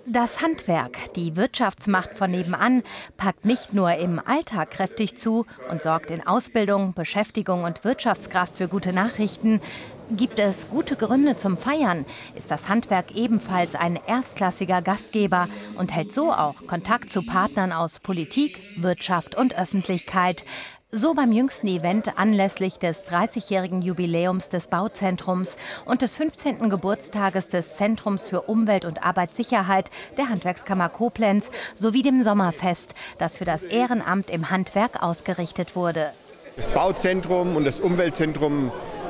Das Handwerk, die Wirtschaftsmacht von nebenan, packt nicht nur im Alltag kräftig zu und sorgt in Ausbildung, Beschäftigung und Wirtschaftskraft für gute Nachrichten. Gibt es gute Gründe zum Feiern, ist das Handwerk ebenfalls ein erstklassiger Gastgeber und hält so auch Kontakt zu Partnern aus Politik, Wirtschaft und Öffentlichkeit. So beim jüngsten Event anlässlich des 30-jährigen Jubiläums des Bauzentrums und des 15. Geburtstages des Zentrums für Umwelt- und Arbeitssicherheit der Handwerkskammer Koblenz sowie dem Sommerfest, das für das Ehrenamt im Handwerk ausgerichtet wurde. Das Bauzentrum und das Umweltzentrum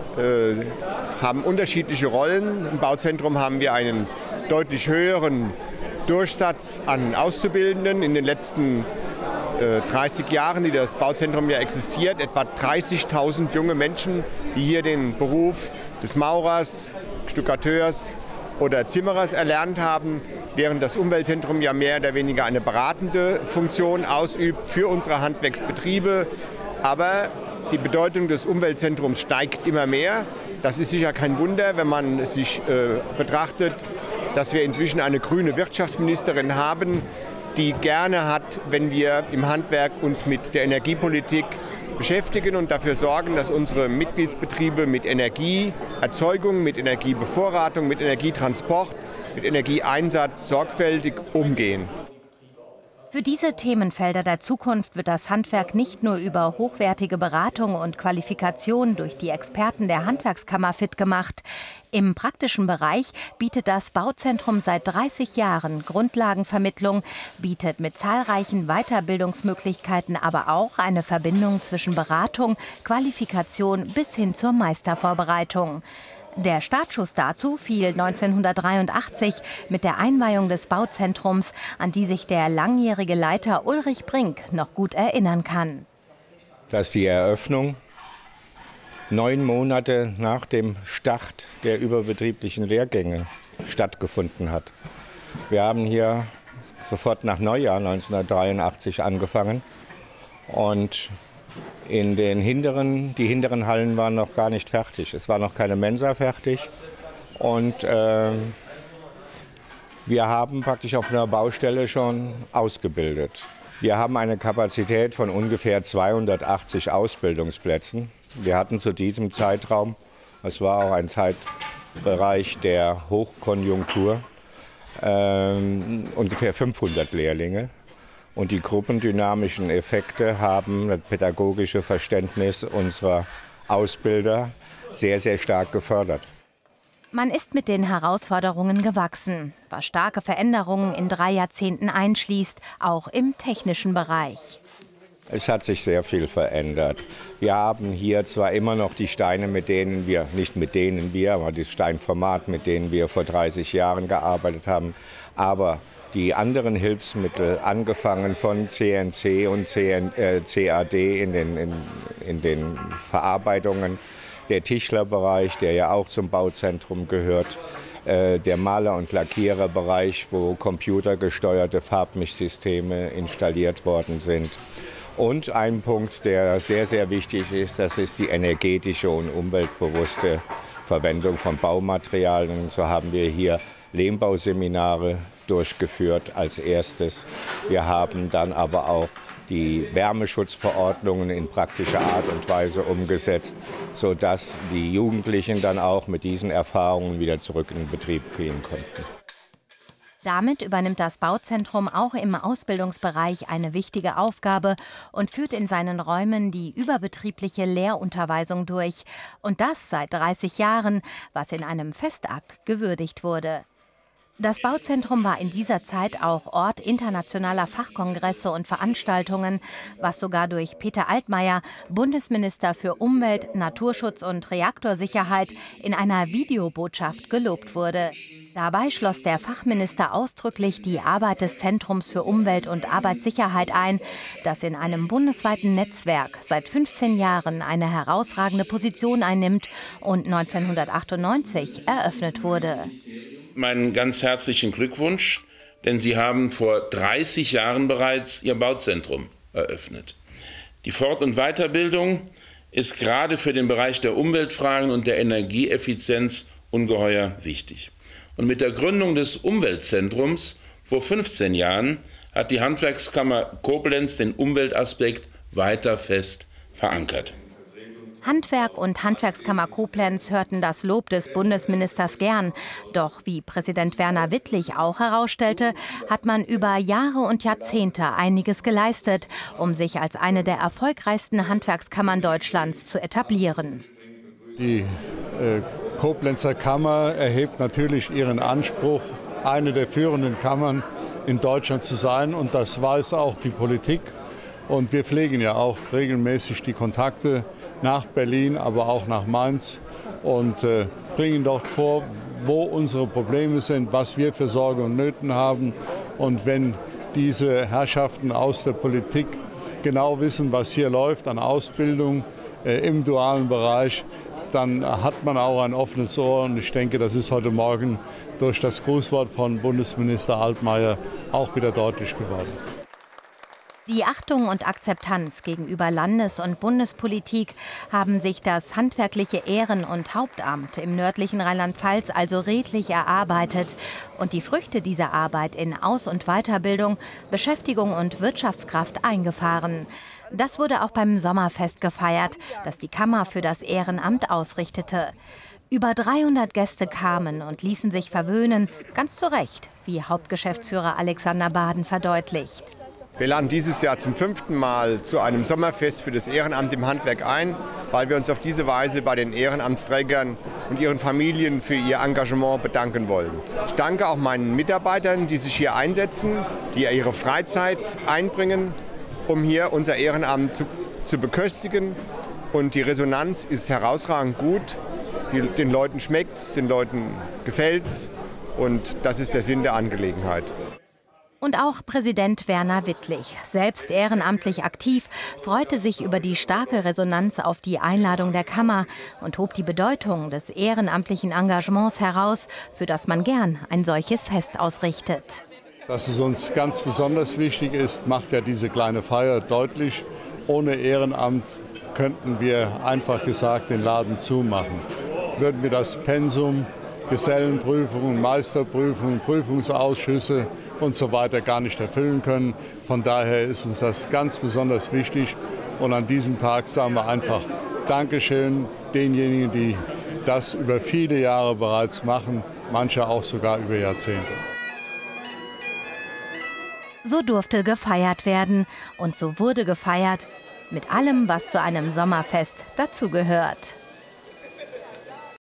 haben unterschiedliche Rollen. Im Bauzentrum haben wir einen deutlich höheren Durchsatz an Auszubildenden. In den letzten 30 Jahren, die das Bauzentrum ja existiert, etwa 30.000 junge Menschen, die hier den Beruf des Maurers, Stuckateurs oder Zimmerers erlernt haben, während das Umweltzentrum ja mehr oder weniger eine beratende Funktion ausübt für unsere Handwerksbetriebe. Aber die Bedeutung des Umweltzentrums steigt immer mehr. Das ist sicher kein Wunder, wenn man sich betrachtet, dass wir inzwischen eine grüne Wirtschaftsministerin haben, die gerne hat, wenn wir im Handwerk uns mit der Energiepolitik beschäftigen und dafür sorgen, dass unsere Mitgliedsbetriebe mit Energieerzeugung, mit Energiebevorratung, mit Energietransport, mit Energieeinsatz sorgfältig umgehen. Für diese Themenfelder der Zukunft wird das Handwerk nicht nur über hochwertige Beratung und Qualifikation durch die Experten der Handwerkskammer fit gemacht. Im praktischen Bereich bietet das Bauzentrum seit 30 Jahren Grundlagenvermittlung, bietet mit zahlreichen Weiterbildungsmöglichkeiten aber auch eine Verbindung zwischen Beratung, Qualifikation bis hin zur Meistervorbereitung. Der Startschuss dazu fiel 1983 mit der Einweihung des Bauzentrums, an die sich der langjährige Leiter Ulrich Brink noch gut erinnern kann. Dass die Eröffnung 9 Monate nach dem Start der überbetrieblichen Lehrgänge stattgefunden hat. Wir haben hier sofort nach Neujahr 1983 angefangen und die hinteren Hallen waren noch gar nicht fertig. Es war noch keine Mensa fertig und wir haben praktisch auf einer Baustelle schon ausgebildet. Wir haben eine Kapazität von ungefähr 280 Ausbildungsplätzen. Wir hatten zu diesem Zeitraum, es war auch ein Zeitbereich der Hochkonjunktur, ungefähr 500 Lehrlinge. Und die gruppendynamischen Effekte haben das pädagogische Verständnis unserer Ausbilder sehr, sehr stark gefördert. Man ist mit den Herausforderungen gewachsen, was starke Veränderungen in 3 Jahrzehnten einschließt, auch im technischen Bereich. Es hat sich sehr viel verändert. Wir haben hier zwar immer noch die Steine, aber das Steinformat, mit denen wir vor 30 Jahren gearbeitet haben, aber die anderen Hilfsmittel, angefangen von CNC und CAD in den Verarbeitungen, der Tischlerbereich, der ja auch zum Bauzentrum gehört, der Maler- und Lackiererbereich, wo computergesteuerte Farbmischsysteme installiert worden sind. Und ein Punkt, der sehr, sehr wichtig ist, das ist die energetische und umweltbewusste Verwendung von Baumaterialien. So haben wir hier Lehmbauseminare durchgeführt als erstes. Wir haben dann aber auch die Wärmeschutzverordnungen in praktischer Art und Weise umgesetzt, sodass die Jugendlichen dann auch mit diesen Erfahrungen wieder zurück in den Betrieb gehen konnten. Damit übernimmt das Bauzentrum auch im Ausbildungsbereich eine wichtige Aufgabe und führt in seinen Räumen die überbetriebliche Lehrunterweisung durch. Und das seit 30 Jahren, was in einem Festakt gewürdigt wurde. Das Bauzentrum war in dieser Zeit auch Ort internationaler Fachkongresse und Veranstaltungen, was sogar durch Peter Altmaier, Bundesminister für Umwelt, Naturschutz und Reaktorsicherheit, in einer Videobotschaft gelobt wurde. Dabei schloss der Fachminister ausdrücklich die Arbeit des Zentrums für Umwelt- und Arbeitssicherheit ein, das in einem bundesweiten Netzwerk seit 15 Jahren eine herausragende Position einnimmt und 1998 eröffnet wurde. Meinen ganz herzlichen Glückwunsch, denn Sie haben vor 30 Jahren bereits Ihr Bauzentrum eröffnet. Die Fort- und Weiterbildung ist gerade für den Bereich der Umweltfragen und der Energieeffizienz ungeheuer wichtig. Und mit der Gründung des Umweltzentrums Vor 15 Jahren hat die Handwerkskammer Koblenz den Umweltaspekt weiter fest verankert. Handwerk und Handwerkskammer Koblenz hörten das Lob des Bundesministers gern. Doch wie Präsident Werner Wittlich auch herausstellte, hat man über Jahre und Jahrzehnte einiges geleistet, um sich als eine der erfolgreichsten Handwerkskammern Deutschlands zu etablieren. Die Koblenzer Kammer erhebt natürlich ihren Anspruch, eine der führenden Kammern in Deutschland zu sein. Und das weiß auch die Politik. Und wir pflegen ja auch regelmäßig die Kontakte nach Berlin, aber auch nach Mainz und bringen dort vor, wo unsere Probleme sind, was wir für Sorgen und Nöten haben. Und wenn diese Herrschaften aus der Politik genau wissen, was hier läuft an Ausbildung im dualen Bereich, dann hat man auch ein offenes Ohr. Und ich denke, das ist heute Morgen durch das Grußwort von Bundesminister Altmaier auch wieder deutlich geworden. Die Achtung und Akzeptanz gegenüber Landes- und Bundespolitik haben sich das handwerkliche Ehren- und Hauptamt im nördlichen Rheinland-Pfalz also redlich erarbeitet und die Früchte dieser Arbeit in Aus- und Weiterbildung, Beschäftigung und Wirtschaftskraft eingefahren. Das wurde auch beim Sommerfest gefeiert, das die Kammer für das Ehrenamt ausrichtete. Über 300 Gäste kamen und ließen sich verwöhnen, ganz zu Recht, wie Hauptgeschäftsführer Alexander Baden verdeutlicht. Wir laden dieses Jahr zum 5. Mal zu einem Sommerfest für das Ehrenamt im Handwerk ein, weil wir uns auf diese Weise bei den Ehrenamtsträgern und ihren Familien für ihr Engagement bedanken wollen. Ich danke auch meinen Mitarbeitern, die sich hier einsetzen, die ihre Freizeit einbringen, um hier unser Ehrenamt zu beköstigen. Und die Resonanz ist herausragend gut. Den Leuten schmeckt es, den Leuten gefällt es. Und das ist der Sinn der Angelegenheit. Und auch Präsident Werner Wittlich, selbst ehrenamtlich aktiv, freute sich über die starke Resonanz auf die Einladung der Kammer und hob die Bedeutung des ehrenamtlichen Engagements heraus, für das man gern ein solches Fest ausrichtet. Dass es uns ganz besonders wichtig ist, macht ja diese kleine Feier deutlich. Ohne Ehrenamt könnten wir einfach gesagt den Laden zumachen. Würden wir das Pensum, Gesellenprüfungen, Meisterprüfungen, Prüfungsausschüsse und so weiter gar nicht erfüllen können. Von daher ist uns das ganz besonders wichtig. Und an diesem Tag sagen wir einfach Dankeschön denjenigen, die das über viele Jahre bereits machen, manche auch sogar über Jahrzehnte. So durfte gefeiert werden und so wurde gefeiert mit allem, was zu einem Sommerfest dazugehört.